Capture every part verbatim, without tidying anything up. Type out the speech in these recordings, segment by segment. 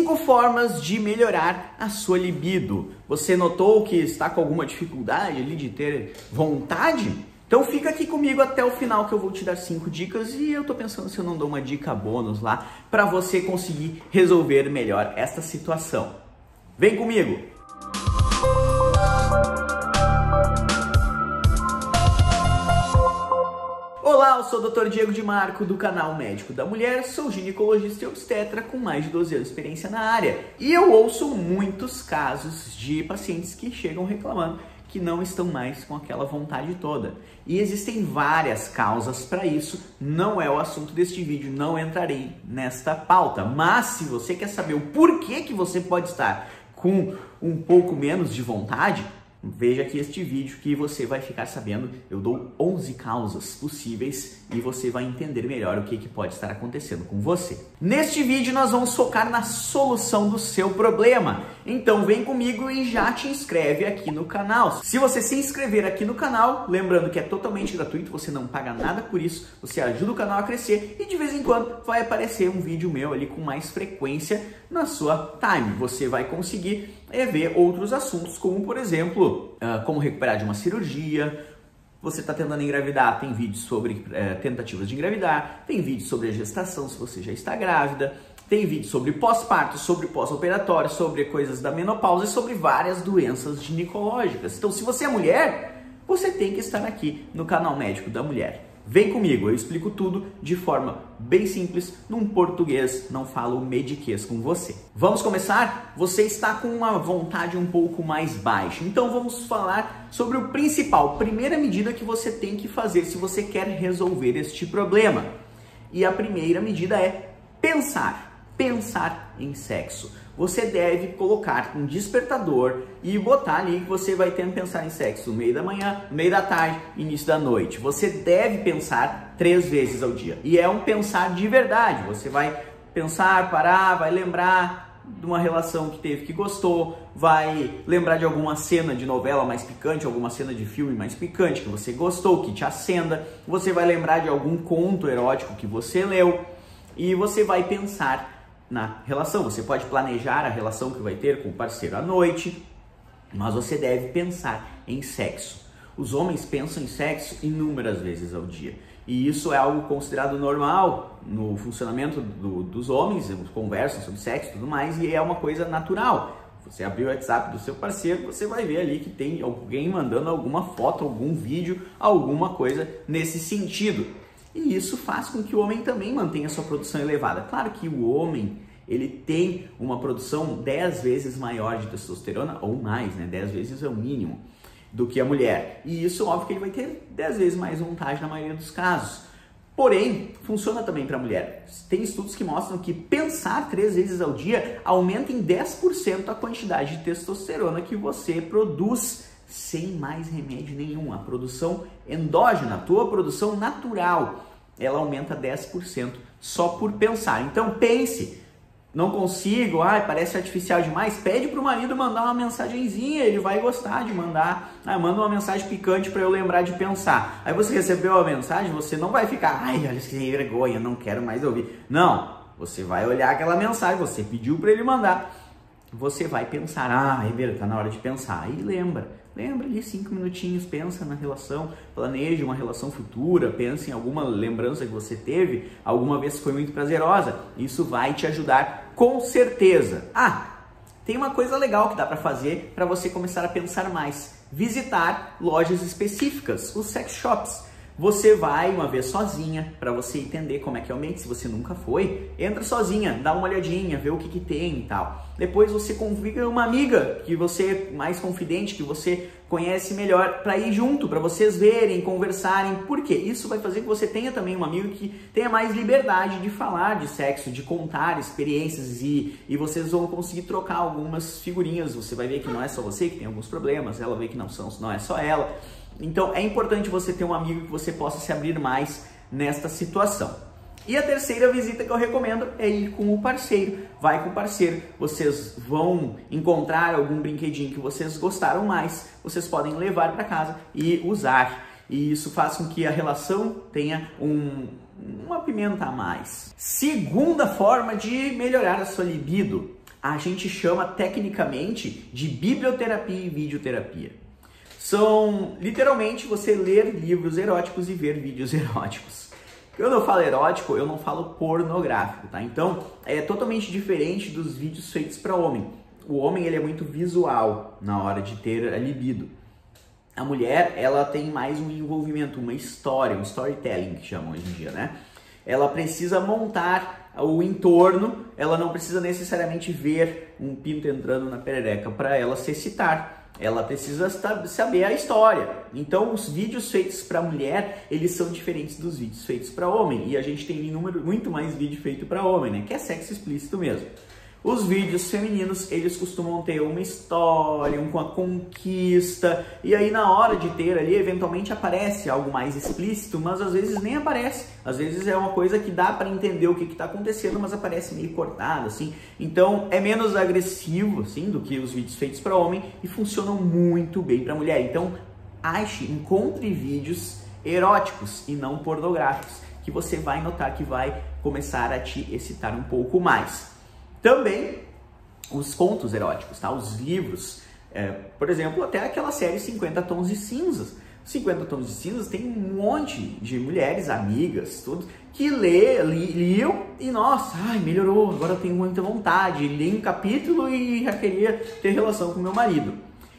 Cinco formas de melhorar a sua libido. Você notou que está com alguma dificuldade ali de ter vontade? Então fica aqui comigo até o final que eu vou te dar cinco dicas e eu tô pensando se eu não dou uma dica bônus lá para você conseguir resolver melhor esta situação. Vem comigo! Olá, eu sou o doutor Diego de Marco do canal Médico da Mulher, sou ginecologista e obstetra com mais de doze anos de experiência na área e eu ouço muitos casos de pacientes que chegam reclamando que não estão mais com aquela vontade toda. E existem várias causas para isso, não é o assunto deste vídeo, não entrarei nesta pauta. Mas se você quer saber o porquê que você pode estar com um pouco menos de vontade, veja aqui este vídeo que você vai ficar sabendo. Eu dou onze causas possíveis e você vai entender melhor o que, que pode estar acontecendo com você. Neste vídeo nós vamos focar na solução do seu problema. Então vem comigo e já te inscreve aqui no canal. Se você se inscrever aqui no canal, lembrando que é totalmente gratuito, você não paga nada por isso, você ajuda o canal a crescer e de vez em quando vai aparecer um vídeo meu ali com mais frequência na sua time. Você vai conseguir é, ver outros assuntos, como por exemplo, Uh, como recuperar de uma cirurgia. Você está tentando engravidar, tem vídeos sobre uh, tentativas de engravidar, tem vídeos sobre a gestação se você já está grávida, tem vídeos sobre pós-parto, sobre pós-operatório, sobre coisas da menopausa e sobre várias doenças ginecológicas. Então, se você é mulher, você tem que estar aqui no canal Médico da Mulher. Vem comigo, eu explico tudo de forma bem simples, num português, não falo mediquês com você. Vamos começar? Você está com uma vontade um pouco mais baixa, então vamos falar sobre o principal, primeira medida que você tem que fazer se você quer resolver este problema. E a primeira medida é pensar, pensar em sexo. Você deve colocar um despertador e botar ali que você vai ter que pensar em sexo no meio da manhã, no meio da tarde, início da noite. Você deve pensar três vezes ao dia. E é um pensar de verdade. Você vai pensar, parar, vai lembrar de uma relação que teve que gostou, vai lembrar de alguma cena de novela mais picante, alguma cena de filme mais picante que você gostou, que te acenda. Você vai lembrar de algum conto erótico que você leu e você vai pensar na relação. Você pode planejar a relação que vai ter com o parceiro à noite, mas você deve pensar em sexo. Os homens pensam em sexo inúmeras vezes ao dia e isso é algo considerado normal no funcionamento do, dos homens. Eles conversam sobre sexo e tudo mais e é uma coisa natural. Você abrir o WhatsApp do seu parceiro, você vai ver ali que tem alguém mandando alguma foto, algum vídeo, alguma coisa nesse sentido. E isso faz com que o homem também mantenha sua produção elevada. Claro que o homem, ele tem uma produção dez vezes maior de testosterona, ou mais, né? dez vezes é o mínimo, do que a mulher. E isso, óbvio que ele vai ter dez vezes mais vontade na maioria dos casos. Porém, funciona também para a mulher. Tem estudos que mostram que pensar três vezes ao dia aumenta em dez por cento a quantidade de testosterona que você produz sem mais remédio nenhum. A produção endógena, a tua produção natural, ela aumenta dez por cento só por pensar. Então pense, não consigo, ai, parece artificial demais, pede para o marido mandar uma mensagenzinha, ele vai gostar de mandar, ah, manda uma mensagem picante para eu lembrar de pensar. Aí você recebeu a mensagem, você não vai ficar, ai, olha que vergonha, não quero mais ouvir. Não, você vai olhar aquela mensagem, você pediu para ele mandar, você vai pensar, ah, é verdade, tá na hora de pensar, aí lembra. Lembra ali cinco minutinhos, pensa na relação, planeje uma relação futura, pense em alguma lembrança que você teve, alguma vez que foi muito prazerosa. Isso vai te ajudar com certeza. Ah, tem uma coisa legal que dá para fazer para você começar a pensar mais. Visitar lojas específicas, os sex shops. Você vai uma vez sozinha, para você entender como é que é o ambiente. Se você nunca foi, entra sozinha, dá uma olhadinha, vê o que, que tem e tal. Depois você convida uma amiga que você mais confidente, que você conhece melhor, para ir junto, para vocês verem, conversarem. Por quê? Isso vai fazer que você tenha também um amigo que tenha mais liberdade de falar de sexo, de contar experiências e, e vocês vão conseguir trocar algumas figurinhas. Você vai ver que não é só você que tem alguns problemas, ela vê que não, são, não é só ela. Então é importante você ter um amigo que você possa se abrir mais nesta situação. E a terceira visita que eu recomendo é ir com o parceiro. Vai com o parceiro, vocês vão encontrar algum brinquedinho que vocês gostaram mais, vocês podem levar para casa e usar. E isso faz com que a relação tenha um, uma pimenta a mais. Segunda forma de melhorar a sua libido. a gente chama tecnicamente de biblioterapia e videoterapia. São literalmente você ler livros eróticos e ver vídeos eróticos. Quando eu falo erótico, eu não falo pornográfico, tá? Então, é totalmente diferente dos vídeos feitos para homem. O homem, ele é muito visual na hora de ter a libido. A mulher, ela tem mais um envolvimento, uma história, um storytelling que chamam hoje em dia, né? Ela precisa montar o entorno, ela não precisa necessariamente ver um pinto entrando na perereca para ela se excitar. Ela precisa saber a história. Então, os vídeos feitos para mulher, eles são diferentes dos vídeos feitos para homem. E a gente tem um número muito mais vídeo feito para homem, né? Que é sexo explícito mesmo. Os vídeos femininos, eles costumam ter uma história, uma conquista, e aí na hora de ter ali, eventualmente aparece algo mais explícito, mas às vezes nem aparece. Às vezes é uma coisa que dá para entender o que está acontecendo, mas aparece meio cortado, assim. Então é menos agressivo, assim, do que os vídeos feitos para homem e funcionam muito bem para mulher. Então ache, encontre vídeos eróticos e não pornográficos, que você vai notar que vai começar a te excitar um pouco mais. Também os contos eróticos, tá? Os livros, é, por exemplo, até aquela série cinquenta Tons de Cinzas. cinquenta Tons de Cinzas tem um monte de mulheres, amigas, tudo, que lê, li, liam e, nossa, ai, melhorou, agora eu tenho muita vontade, li um capítulo e já queria ter relação com meu marido.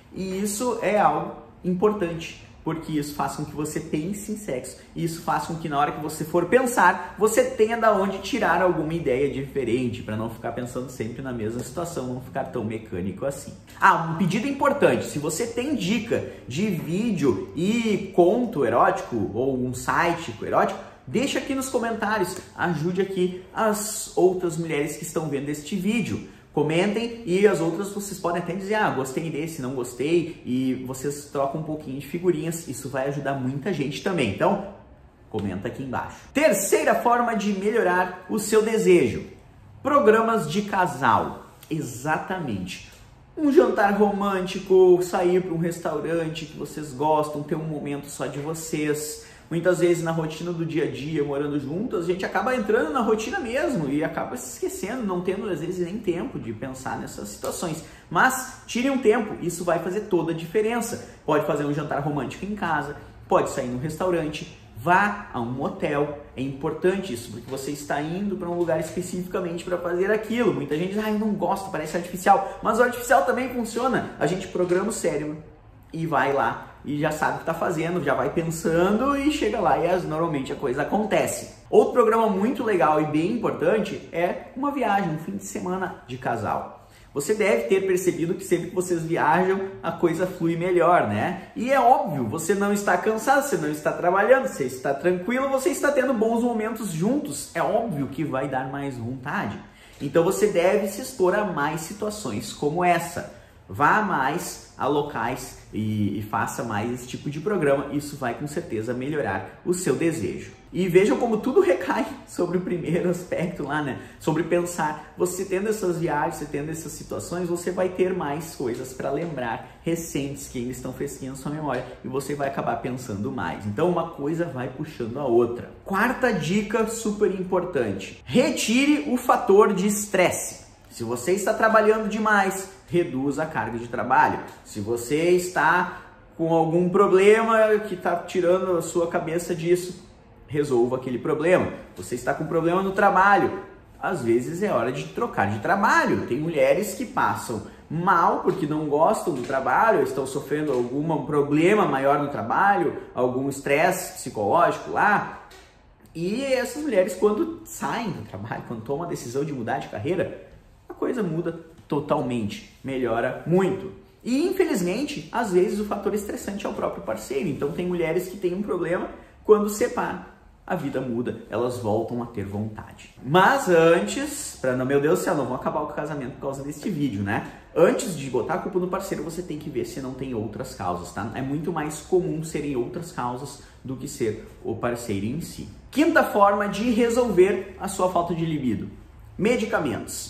E isso é algo importante, porque isso faz com que você pense em sexo, e isso faz com que na hora que você for pensar, você tenha da onde tirar alguma ideia diferente, para não ficar pensando sempre na mesma situação, não ficar tão mecânico assim. Ah, um pedido importante, se você tem dica de vídeo e conto erótico, ou um site erótico, deixa aqui nos comentários, ajude aqui as outras mulheres que estão vendo este vídeo. Comentem e as outras vocês podem até dizer, ah, gostei desse, não gostei, e vocês trocam um pouquinho de figurinhas, isso vai ajudar muita gente também, então comenta aqui embaixo. Terceira forma de melhorar o seu desejo, programas de casal, exatamente. Um jantar romântico, sair para um restaurante que vocês gostam, ter um momento só de vocês. Muitas vezes na rotina do dia a dia, morando juntos, a gente acaba entrando na rotina mesmo e acaba se esquecendo, não tendo às vezes nem tempo de pensar nessas situações. Mas tire um tempo, isso vai fazer toda a diferença. Pode fazer um jantar romântico em casa, pode sair num restaurante, vá a um motel. É importante isso, porque você está indo para um lugar especificamente para fazer aquilo. Muita gente diz, ah, eu não gosto, parece artificial. Mas o artificial também funciona. A gente programa o cérebro e vai lá e já sabe o que está fazendo, já vai pensando e chega lá e as, normalmente a coisa acontece. Outro programa muito legal e bem importante é uma viagem, um fim de semana de casal. Você deve ter percebido que sempre que vocês viajam, a coisa flui melhor, né? E é óbvio, você não está cansado, você não está trabalhando, você está tranquilo, você está tendo bons momentos juntos. É óbvio que vai dar mais vontade. Então você deve se expor a mais situações como essa. Vá mais a locais e, e faça mais esse tipo de programa. Isso vai com certeza melhorar o seu desejo. E vejam como tudo recai sobre o primeiro aspecto lá, né? Sobre pensar. Você tendo essas viagens, você tendo essas situações, você vai ter mais coisas para lembrar recentes que ainda estão fresquinhas na sua memória e você vai acabar pensando mais. Então uma coisa vai puxando a outra. Quarta dica super importante. Retire o fator de estresse. Se você está trabalhando demais, reduza a carga de trabalho. Se você está com algum problema que está tirando a sua cabeça disso, resolva aquele problema. Você está com problema no trabalho, às vezes é hora de trocar de trabalho. Tem mulheres que passam mal porque não gostam do trabalho, estão sofrendo algum problema maior no trabalho, algum estresse psicológico lá. E essas mulheres, quando saem do trabalho, quando tomam a decisão de mudar de carreira, a coisa muda totalmente, melhora muito. E infelizmente, às vezes o fator estressante é o próprio parceiro. Então tem mulheres que têm um problema, quando separam, a vida muda, elas voltam a ter vontade. Mas antes, para não, meu Deus do céu, não vão acabar com o casamento por causa deste vídeo, né? Antes de botar a culpa no parceiro, você tem que ver se não tem outras causas, tá? É muito mais comum serem outras causas do que ser o parceiro em si. Quinta forma de resolver a sua falta de libido: medicamentos.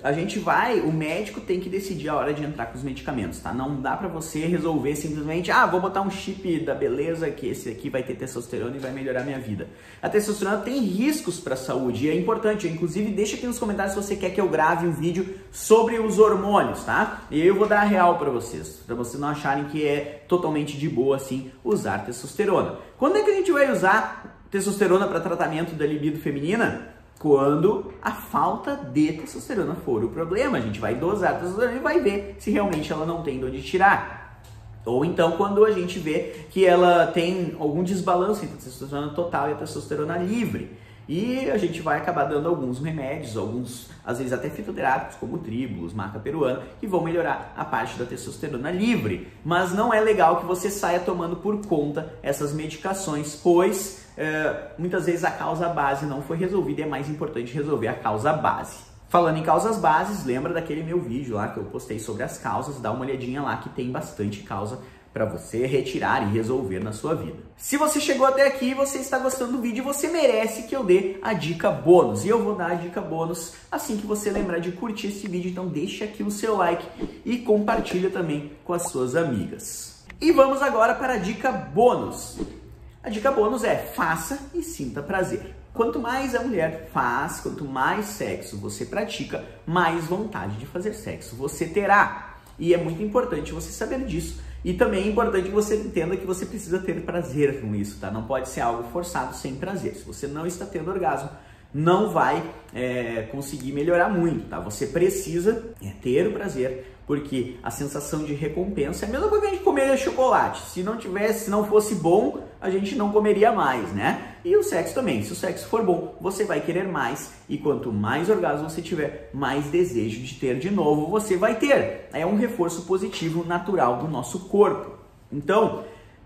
a gente vai, o médico tem que decidir a hora de entrar com os medicamentos, tá? Não dá pra você resolver simplesmente, ah, vou botar um chip da beleza que esse aqui vai ter testosterona e vai melhorar minha vida. A testosterona tem riscos pra saúde e é importante, inclusive deixa aqui nos comentários se você quer que eu grave um vídeo sobre os hormônios, tá? E eu vou dar a real pra vocês, pra vocês não acharem que é totalmente de boa assim usar testosterona. Quando é que a gente vai usar testosterona para tratamento da libido feminina? Quando a falta de testosterona for o problema. A gente vai dosar a testosterona e vai ver se realmente ela não tem de onde tirar. Ou então quando a gente vê que ela tem algum desbalanço entre a testosterona total e a testosterona livre. E a gente vai acabar dando alguns remédios, alguns, às vezes até fitoterápicos, como o tríbulos, maca peruana, que vão melhorar a parte da testosterona livre. Mas não é legal que você saia tomando por conta essas medicações, pois é, muitas vezes a causa base não foi resolvida e é mais importante resolver a causa base. Falando em causas bases, lembra daquele meu vídeo lá que eu postei sobre as causas, dá uma olhadinha lá que tem bastante causa para você retirar e resolver na sua vida. Se você chegou até aqui e você está gostando do vídeo, você merece que eu dê a dica bônus. E eu vou dar a dica bônus assim que você lembrar de curtir esse vídeo. Então deixa aqui o seu like e compartilha também com as suas amigas. E vamos agora para a dica bônus. A dica bônus é: faça e sinta prazer. Quanto mais a mulher faz, quanto mais sexo você pratica, mais vontade de fazer sexo você terá. E é muito importante você saber disso. E também é importante que você entenda que você precisa ter prazer com isso, tá? Não pode ser algo forçado sem prazer. Se você não está tendo orgasmo, não vai é, conseguir melhorar muito, tá? Você precisa é, ter o prazer, porque a sensação de recompensa é a mesma coisa que a gente comer chocolate. Se não tivesse, se não fosse bom, a gente não comeria mais, né? E o sexo também. Se o sexo for bom, você vai querer mais. E quanto mais orgasmo você tiver, mais desejo de ter de novo você vai ter. É um reforço positivo natural do nosso corpo. Então,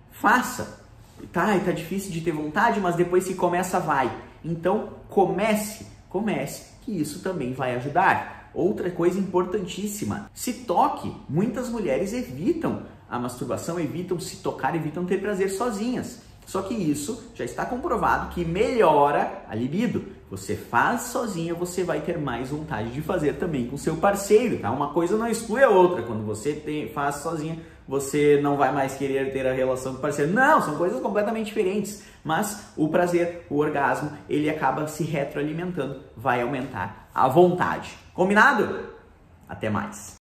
faça. Tá, tá difícil de ter vontade, mas depois que começa, vai. Então, comece, comece, que isso também vai ajudar. Outra coisa importantíssima, se toque. Muitas mulheres evitam a masturbação, evitam se tocar, evitam ter prazer sozinhas. Só que isso já está comprovado que melhora a libido. Você faz sozinha, você vai ter mais vontade de fazer também com seu parceiro, tá? Uma coisa não exclui a outra. Quando você tem, faz sozinha, você não vai mais querer ter a relação com o parceiro. Não, são coisas completamente diferentes. Mas o prazer, o orgasmo, ele acaba se retroalimentando, vai aumentar a vontade. Combinado? Até mais!